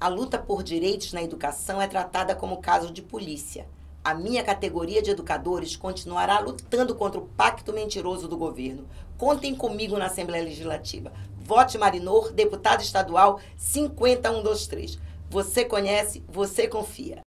A luta por direitos na educação é tratada como caso de polícia. A minha categoria de educadores continuará lutando contra o pacto mentiroso do governo. Contem comigo na Assembleia Legislativa. Vote Marinor, deputado estadual 50123. Você conhece, você confia.